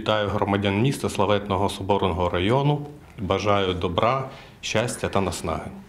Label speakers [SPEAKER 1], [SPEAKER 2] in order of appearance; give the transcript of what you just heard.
[SPEAKER 1] Вітаю громадян міста Славетного Соборного району. Бажаю добра, щастя та наснаги.